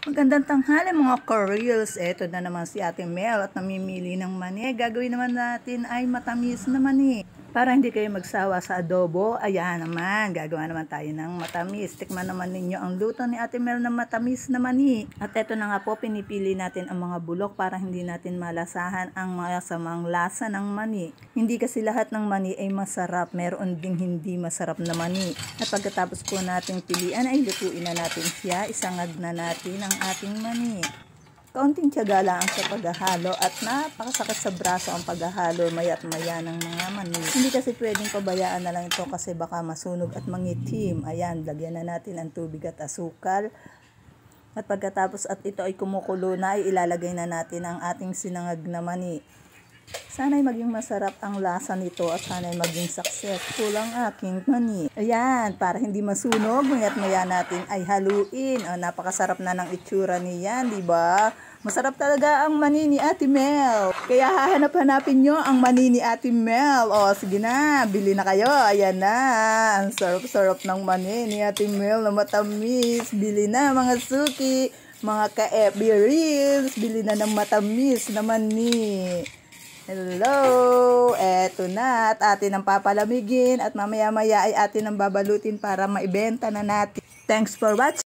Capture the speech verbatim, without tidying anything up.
Magandang tanghali mga ka-reels. Eto na naman si Ate Mel at namimili ng mani. Gagawin naman natin ay matamis na mani. Para hindi kayo magsawa sa adobo, ayan naman, gagawa naman tayo ng matamis. Tikman naman ninyo ang luto ni Ate Mel na matamis na mani. At eto na nga po, pinipili natin ang mga bulok para hindi natin malasahan ang masamang lasa ng mani. Hindi kasi lahat ng mani ay masarap, meron ding hindi masarap na mani. At pagkatapos po nating pilian ay lutuin na natin siya, isangag na natin ang ating mani. Kaunting tiyaga lang sa paghahalo at napakasakit sa braso ang paghahalo maya't maya ng mga mani. Hindi kasi pwedeng pabayaan na lang ito kasi baka masunog at mangitim. Ayan, lagyan na natin ang tubig at asukal. At pagkatapos at ito ay kumukulo na, ay ilalagay na natin ang ating sinangag na mani. Sana'y maging masarap ang lasa nito at sana'y maging successful ang aking mani. Ayan, para hindi masunog, maya't maya natin ay haluin. O, napakasarap na ng itsura niyan, di ba? Masarap talaga ang mani ni Ate Mel. Kaya hahanap-hanapin nyo ang mani ni Ate Mel. O, sige na, bili na kayo. Ayan na, ang sarap-sarap ng mani ni Ate Mel na matamis. Bili na mga suki, mga ka-F B Reels. Bili na ng matamis na mani. Hello! Eto na at atin ang papalamigin at mamaya-maya ay atin ang babalutin para maibenta na natin. Thanks for watching!